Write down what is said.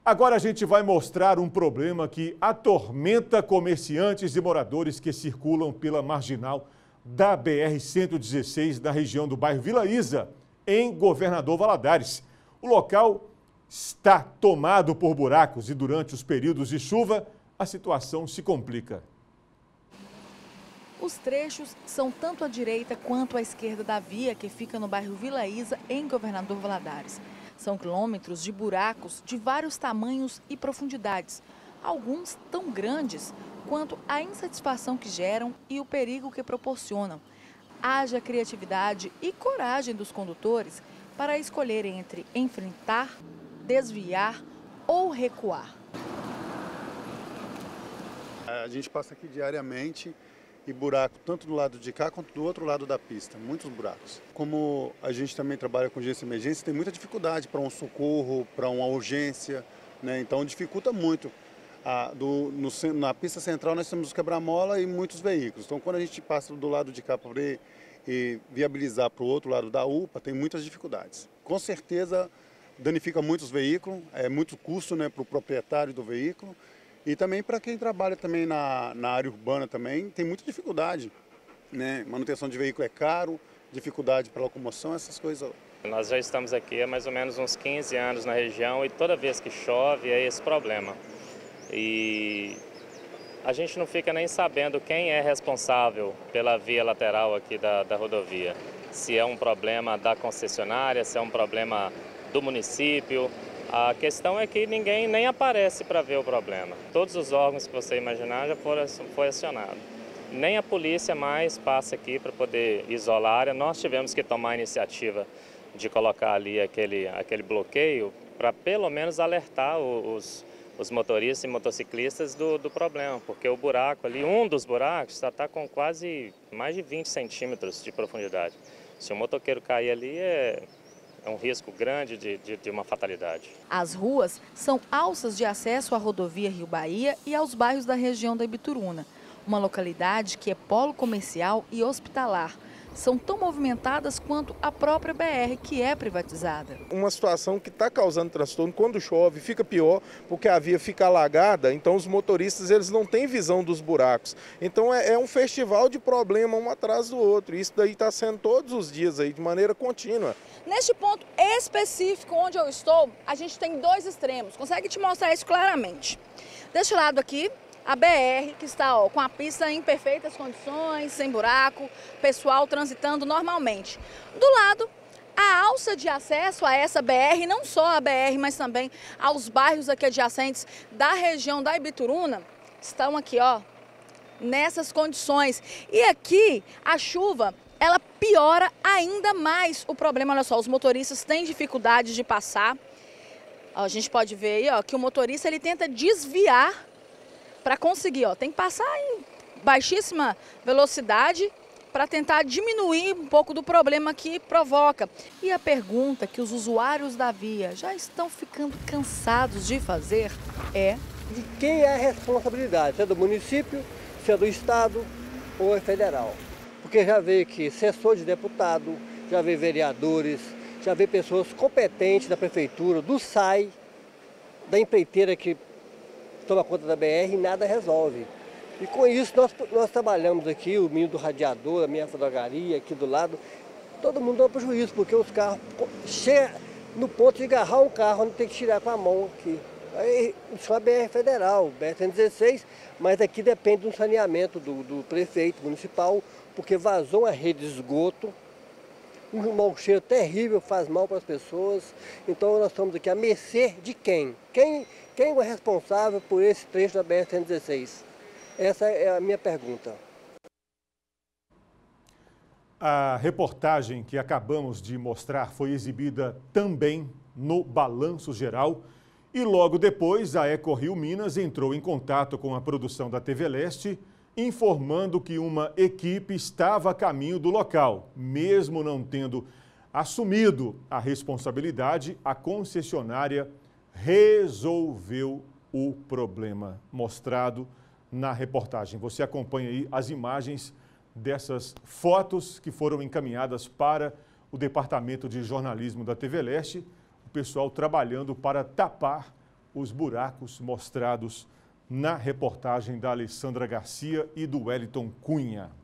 Agora a gente vai mostrar um problema que atormenta comerciantes e moradores que circulam pela marginal da BR-116 na região do bairro Vila Isa, em Governador Valadares. O local está tomado por buracos e durante os períodos de chuva a situação se complica. Os trechos são tanto à direita quanto à esquerda da via que fica no bairro Vila Isa, em Governador Valadares. São quilômetros de buracos de vários tamanhos e profundidades, alguns tão grandes quanto a insatisfação que geram e o perigo que proporcionam. Haja criatividade e coragem dos condutores para escolher entre enfrentar, desviar ou recuar. A gente passa aqui diariamente e buraco tanto do lado de cá quanto do outro lado da pista, muitos buracos. Como a gente também trabalha com urgência e emergência, tem muita dificuldade para um socorro, para uma urgência, né? Então dificulta muito. Na pista central nós temos os quebra-mola e muitos veículos, então quando a gente passa do lado de cá para poder viabilizar para o outro lado da UPA, tem muitas dificuldades. Com certeza danifica muitos veículos, é muito custo, né, para o proprietário do veículo. E também para quem trabalha também na área urbana também, tem muita dificuldade, né? Manutenção de veículo é caro, dificuldade para locomoção, essas coisas. Nós já estamos aqui há mais ou menos uns 15 anos na região e toda vez que chove é esse problema. E a gente não fica nem sabendo quem é responsável pela via lateral aqui da rodovia. Se é um problema da concessionária, se é um problema do município. A questão é que ninguém nem aparece para ver o problema. Todos os órgãos que você imaginar já foi acionado. Nem a polícia mais passa aqui para poder isolar a área. Nós tivemos que tomar a iniciativa de colocar ali aquele bloqueio para pelo menos alertar os motoristas e motociclistas do problema, porque o buraco ali, um dos buracos, está com quase mais de 20 centímetros de profundidade. Se o motoqueiro cair ali, é um risco grande de uma fatalidade. As ruas são alças de acesso à rodovia Rio Bahia e aos bairros da região da Ibituruna, uma localidade que é polo comercial e hospitalar. São tão movimentadas quanto a própria BR, que é privatizada. Uma situação que está causando transtorno, quando chove fica pior, porque a via fica alagada, então os motoristas eles não têm visão dos buracos. Então é um festival de problema um atrás do outro, isso daí está sendo todos os dias, aí, de maneira contínua. Neste ponto específico onde eu estou, a gente tem dois extremos, consegue te mostrar isso claramente. Deste lado aqui, a BR, que está com a pista em perfeitas condições, sem buraco, pessoal transitando normalmente. Do lado, a alça de acesso a essa BR, não só a BR, mas também aos bairros aqui adjacentes da região da Ibituruna, estão aqui, ó, nessas condições. E aqui, a chuva, ela piora ainda mais o problema. Olha só, os motoristas têm dificuldade de passar. Ó, a gente pode ver aí, ó, que o motorista ele tenta desviar para conseguir, ó, tem que passar em baixíssima velocidade para tentar diminuir um pouco do problema que provoca. E a pergunta que os usuários da via já estão ficando cansados de fazer é: de quem é a responsabilidade? Se é do município, se é do estado ou é federal? Porque já veio aqui assessor de deputado, já veio vereadores, já veio pessoas competentes da prefeitura, do SAI, da empreiteira que toma conta da BR e nada resolve. E com isso nós trabalhamos aqui, o menino do radiador, a minha fotograria aqui do lado, todo mundo dá prejuízo, porque os carros chegam no ponto de agarrar um carro, não tem que tirar com a mão aqui. Aí isso é a BR federal, BR-116, mas aqui depende do saneamento do prefeito municipal, porque vazou uma rede de esgoto, um mau cheiro terrível, faz mal para as pessoas. Então nós estamos aqui à mercê de quem? Quem é responsável por esse trecho da BR-116? Essa é a minha pergunta. A reportagem que acabamos de mostrar foi exibida também no Balanço Geral e logo depois a EcoRio Minas entrou em contato com a produção da TV Leste, informando que uma equipe estava a caminho do local. Mesmo não tendo assumido a responsabilidade, a concessionária resolveu o problema mostrado na reportagem. Você acompanha aí as imagens dessas fotos que foram encaminhadas para o Departamento de Jornalismo da TV Leste, o pessoal trabalhando para tapar os buracos mostrados na reportagem da Alessandra Garcia e do Wellington Cunha.